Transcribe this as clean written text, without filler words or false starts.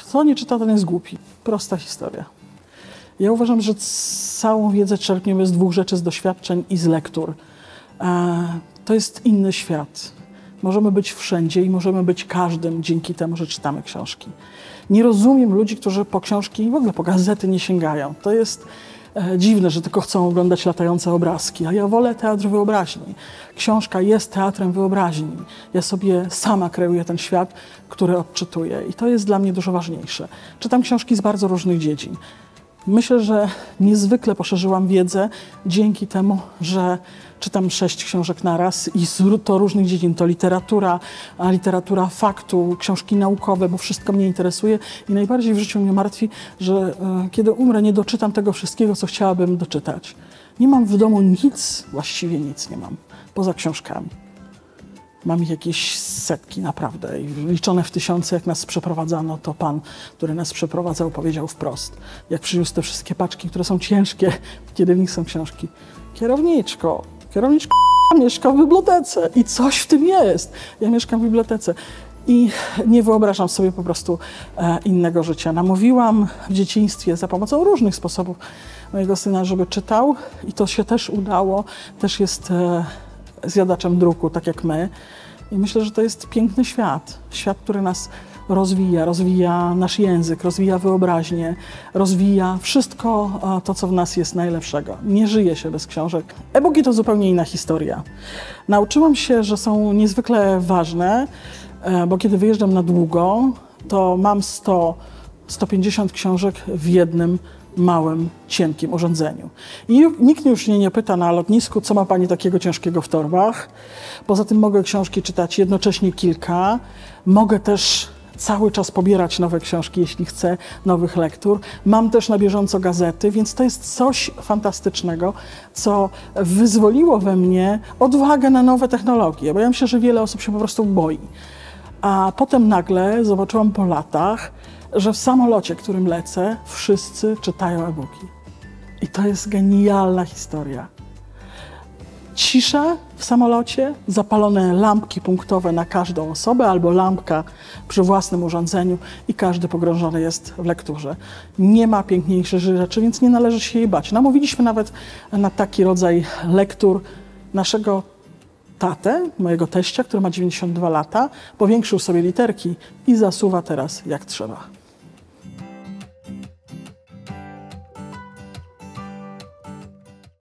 Kto nie czyta, ten jest głupi. Prosta historia. Ja uważam, że całą wiedzę czerpniemy z dwóch rzeczy, z doświadczeń i z lektur. To jest inny świat. Możemy być wszędzie i możemy być każdym dzięki temu, że czytamy książki. Nie rozumiem ludzi, którzy po książki i w ogóle po gazety nie sięgają. To jest dziwne, że tylko chcą oglądać latające obrazki, a ja wolę teatr wyobraźni. Książka jest teatrem wyobraźni. Ja sobie sama kreuję ten świat, który odczytuję i to jest dla mnie dużo ważniejsze. Czytam książki z bardzo różnych dziedzin. Myślę, że niezwykle poszerzyłam wiedzę dzięki temu, że czytam 6 książek naraz i to różnych dziedzin. To literatura faktu, książki naukowe, bo wszystko mnie interesuje i najbardziej w życiu mnie martwi, że kiedy umrę, nie doczytam tego wszystkiego, co chciałabym doczytać. Nie mam w domu nic, właściwie nic nie mam, poza książkami. Mam ich jakieś setki naprawdę i liczone w tysiące. Jak nas przeprowadzano, to pan, który nas przeprowadzał, powiedział wprost, jak przyniósł te wszystkie paczki, które są ciężkie, kiedy w nich są książki. Kierowniczko mieszka w bibliotece i coś w tym jest. Ja mieszkam w bibliotece i nie wyobrażam sobie po prostu innego życia. Namówiłam w dzieciństwie za pomocą różnych sposobów mojego syna, żeby czytał i to się też udało. Też jest zjadaczem druku, tak jak my. I myślę, że to jest piękny świat. Świat, który nas rozwija nasz język, rozwija wyobraźnię, rozwija wszystko to, co w nas jest najlepszego. Nie żyje się bez książek. E-booki to zupełnie inna historia. Nauczyłam się, że są niezwykle ważne, bo kiedy wyjeżdżam na długo, to mam 100-150 książek w jednym małym, cienkim urządzeniu. I nikt już mnie nie pyta na lotnisku, co ma pani takiego ciężkiego w torbach. Poza tym mogę książki czytać jednocześnie kilka. Mogę też cały czas pobierać nowe książki, jeśli chcę, nowych lektur. Mam też na bieżąco gazety, więc to jest coś fantastycznego, co wyzwoliło we mnie odwagę na nowe technologie, bo ja myślę, że wiele osób się po prostu boi. A potem nagle zobaczyłam po latach, że w samolocie, którym lecę, wszyscy czytają e-booki. I to jest genialna historia. Cisza w samolocie, zapalone lampki punktowe na każdą osobę albo lampka przy własnym urządzeniu i każdy pogrążony jest w lekturze. Nie ma piękniejszych rzeczy, więc nie należy się jej bać. Namówiliśmy nawet na taki rodzaj lektur naszego tatę, mojego teścia, który ma 92 lata, powiększył sobie literki i zasuwa teraz jak trzeba.